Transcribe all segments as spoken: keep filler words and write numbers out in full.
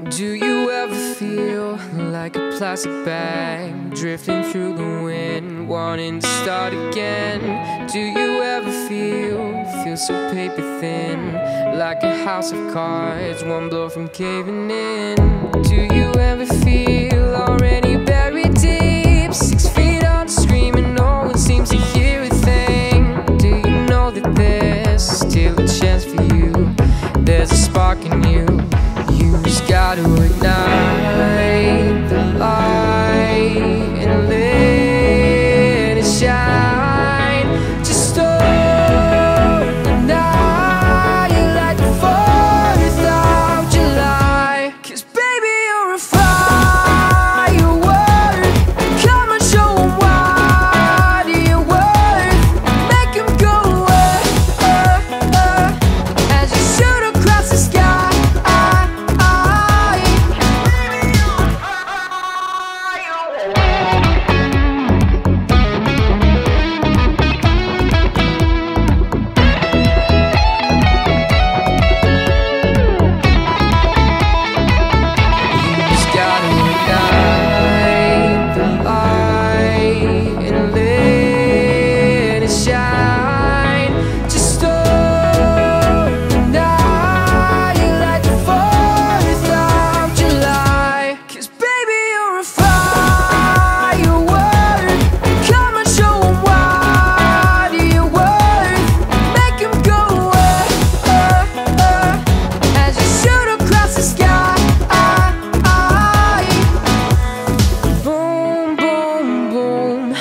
Do you ever feel like a plastic bag drifting through the wind, wanting to start again? Do you ever feel, feel so paper thin, like a house of cards, one blow from caving in? Do you ever feel already buried deep, six feet under, screaming, no one seems to hear a thing? Do you know that there's still a chance for you? There's a spark in you. You just gotta ignite the light and let it shine. Just open the night like the fourth of July. 'Cause baby, you're a firework. Come and show 'em what you're worth. Make 'em go uh, uh, uh, as you shoot across the sky.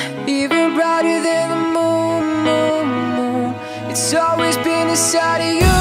It's always been inside of you.